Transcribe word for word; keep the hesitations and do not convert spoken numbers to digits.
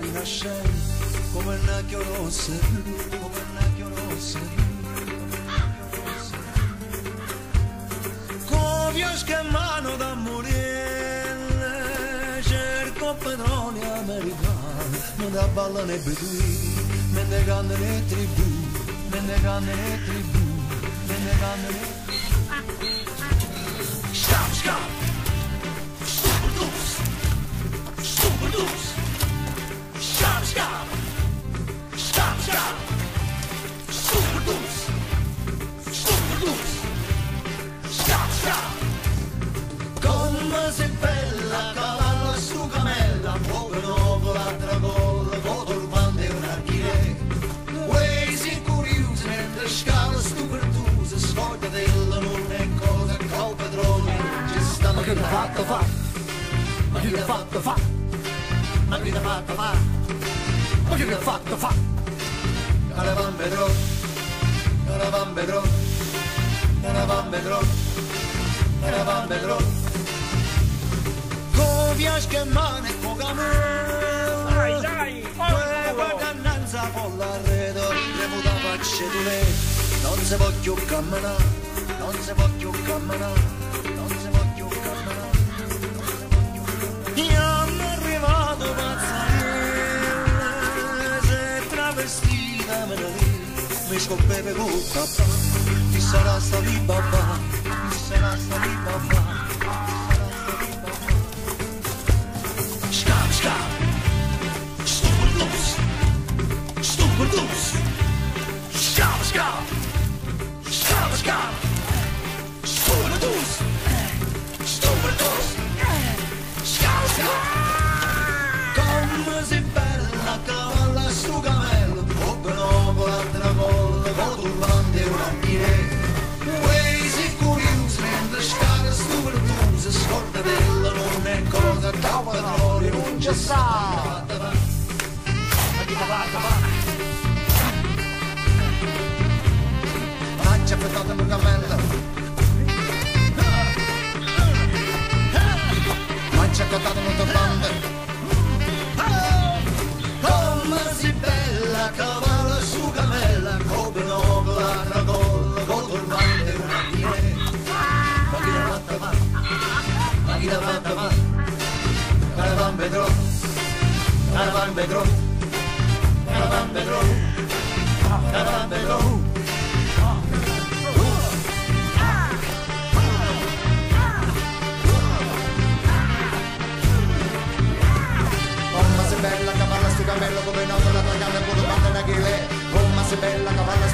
rinascendo come il nacchio rosso, come il nacchio rosso, covios che mano da morire, cerco padroni americani, non da ballano e beduini, me ne cantano le tribù, me ne cantano le tribù, me ne cantano le Stop, stop! Stupid loose! Stupid loose! Stop, stop! Stop, stop! Stupid loose! Stupid loose! Stop, stop! Come sei bella, cavallo su camella, muove nuovo l'altra colla, con turbante e un'archire. Uè, sei curioso, mentre scala stu pertusa, scorda della non è cosa, col padrone, ci sta Ma che l'ha fatto fa? Ma che l'ha fatto fa? Ma che l'ha fatto fa? Ma che l'ha fatto fa? Caravan vedrò, caravan vedrò, caravan vedrò, caravan vedrò. Covias che mane poca me. Dai, dai, Quella cannanza con l'arredo, le muta facce di lei. Non si può più camminare, non si può più camminare, non si può più camminare. Io sono arrivato pazzarella, se travestita me ne lì, mi scoppeve con papà, chi sarà sta lì papà, chi sarà sta lì papà. Scap, scap, stupid loose, stupid loose, scap, scap, scap, scap, stupid loose, stupid loose, scap, scap. Come sei bella, cavalla stu camello, come nuovo l'altra colla, con turbante e una mire. Uè, sei curioso, mentre scala stu pertusa, scorda della non è cosa, cau padrone, non c'è sta. Ma che l'ha fatto fa? Faccia affettata un cammello. Faccia accottata un turbante. Come si bella, cavallo su camella, come nuovo l'altra colla, con turbante e una mire. Ma chi l'ha fatta fa? Ma chi l'ha fatta fa? Caravan vedrò, caravan vedrò, caravan vedrò, caravan vedrò. Come sei bella, cavalla stu camello, come nuovo l'altra colla, con turbante e una mire. Come sei bella, cavalla